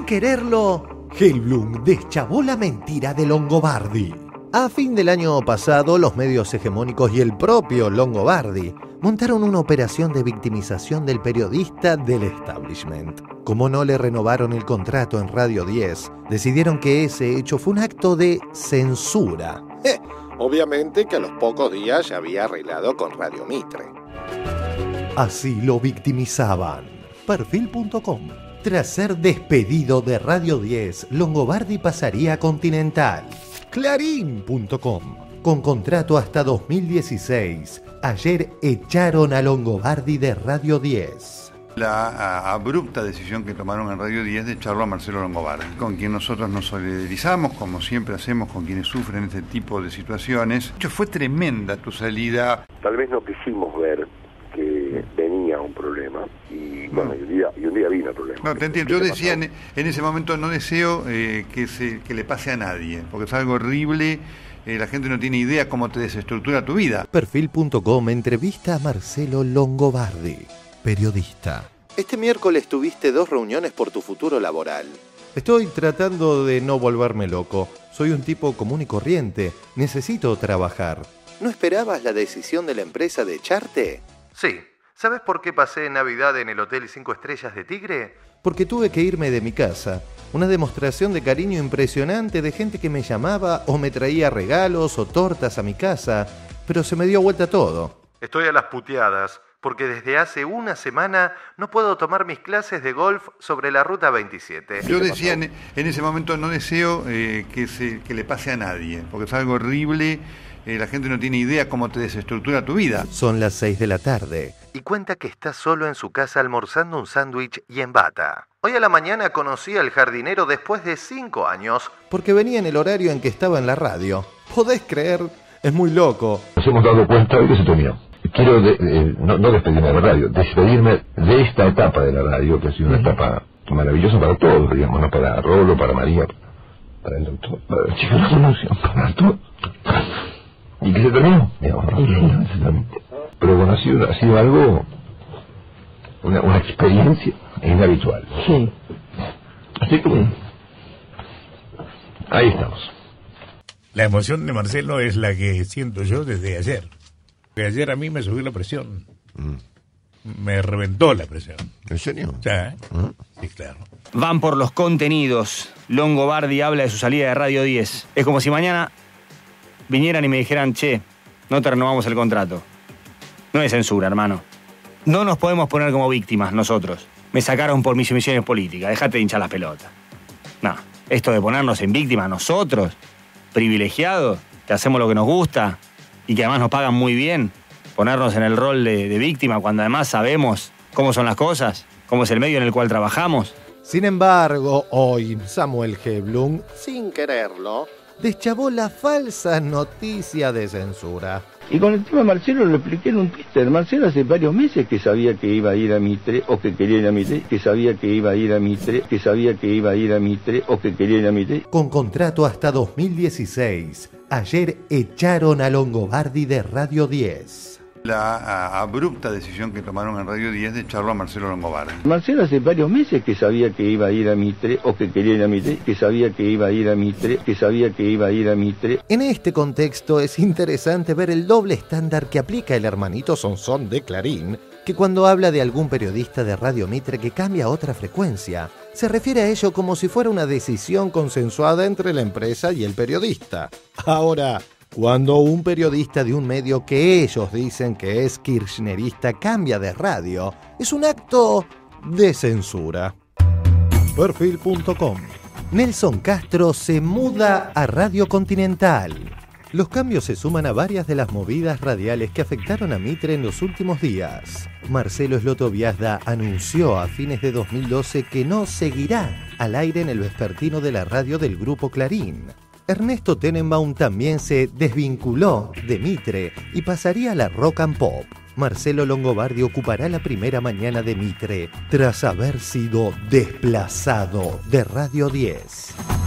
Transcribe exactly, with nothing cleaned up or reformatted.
quererlo, Hellblum deschavó la mentira de Longobardi. A fin del año pasado, los medios hegemónicos y el propio Longobardi montaron una operación de victimización del periodista del establishment. Como no le renovaron el contrato en Radio diez, decidieron que ese hecho fue un acto de censura. Eh, obviamente que a los pocos días ya había arreglado con Radio Mitre. Así lo victimizaban. Perfil punto com. Tras ser despedido de Radio diez, Longobardi pasaría a Continental. Clarín punto com. Con contrato hasta dos mil dieciséis. Ayer echaron a Longobardi de Radio diez. La a, abrupta decisión que tomaron en Radio diez de echarlo a Marcelo Longobardi, con quien nosotros nos solidarizamos, como siempre hacemos con quienes sufren este tipo de situaciones. De hecho, fue tremenda tu salida. Tal vez no quisimos ver que venía un problema y bueno, y un día, y un día vino el problema. No, te entiendo. Yo decía en, en ese momento no deseo eh, que, se, que le pase a nadie, porque es algo horrible. Eh, la gente no tiene idea cómo te desestructura tu vida. Perfil punto com entrevista a Marcelo Longobardi, periodista. Este miércoles tuviste dos reuniones por tu futuro laboral. Estoy tratando de no volverme loco. Soy un tipo común y corriente. Necesito trabajar. ¿No esperabas la decisión de la empresa de echarte? Sí. ¿Sabes por qué pasé Navidad en el Hotel cinco Estrellas de Tigre? Porque tuve que irme de mi casa. Una demostración de cariño impresionante de gente que me llamaba o me traía regalos o tortas a mi casa, pero se me dio vuelta todo. Estoy a las puteadas, porque desde hace una semana no puedo tomar mis clases de golf sobre la Ruta veintisiete. Yo decía en, en ese momento no deseo eh, que, se, que le pase a nadie, porque es algo horrible. Eh, la gente no tiene idea cómo te desestructura tu vida. Son las seis de la tarde y cuenta que está solo en su casa almorzando un sándwich y en bata. Hoy a la mañana conocí al jardinero después de cinco años porque venía en el horario en que estaba en la radio. ¿Podés creer? Es muy loco. Nos hemos dado cuenta de que se terminó. Quiero de, eh, no, no despedirme de la radio, despedirme de esta etapa de la radio, que ha sido una etapa maravillosa para todos, digamos, no para Rolo, para María, para el doctor, para el chico de la Revolución, para todos. Y que se terminó, digamos, ¿no? Pero bueno, ha sido, ha sido algo, una, una experiencia inhabitual. Sí. Así que, ahí estamos. La emoción de Marcelo es la que siento yo desde ayer. Que ayer a mí me subió la presión. Mm. Me reventó la presión. ¿En serio? Sí, ¿eh? ¿Mm? Sí, claro. Van por los contenidos. Longobardi habla de su salida de Radio diez. Es como si mañana vinieran y me dijeran, che, no te renovamos el contrato. No es censura, hermano. No nos podemos poner como víctimas nosotros. Me sacaron por mis emisiones políticas, dejate de hinchar las pelotas. No, esto de ponernos en víctimas nosotros, privilegiados, que hacemos lo que nos gusta y que además nos pagan muy bien, ponernos en el rol de, de víctima cuando además sabemos cómo son las cosas, cómo es el medio en el cual trabajamos. Sin embargo, hoy Samuel Hellblum, sin quererlo, deschavó la falsa noticia de censura. Y con el tema de Marcelo lo expliqué en un Twitter. Marcelo hace varios meses que sabía que iba a ir a Mitre, o que quería ir a Mitre, que sabía que iba a ir a Mitre, que sabía que iba a ir a Mitre, o que quería ir a Mitre. Con contrato hasta dos mil dieciséis, ayer echaron a Longobardi de Radio diez. La a, abrupta decisión que tomaron en Radio diez de echarlo a Marcelo Longobardi. Marcelo hace varios meses que sabía que iba a ir a Mitre, o que quería ir a Mitre, que sabía que iba a ir a Mitre, que sabía que iba a ir a Mitre. En este contexto es interesante ver el doble estándar que aplica el hermanito Sonsón de Clarín, que cuando habla de algún periodista de Radio Mitre que cambia a otra frecuencia, se refiere a ello como si fuera una decisión consensuada entre la empresa y el periodista. Ahora, cuando un periodista de un medio que ellos dicen que es kirchnerista cambia de radio, es un acto de censura. Perfil punto com. Nelson Castro se muda a Radio Continental. Los cambios se suman a varias de las movidas radiales que afectaron a Mitre en los últimos días. Marcelo Slotoviazda anunció a fines de dos mil doce que no seguirá al aire en el vespertino de la radio del Grupo Clarín. Ernesto Tenenbaum también se desvinculó de Mitre y pasaría a la Rock and Pop. Marcelo Longobardi ocupará la primera mañana de Mitre tras haber sido desplazado de Radio diez.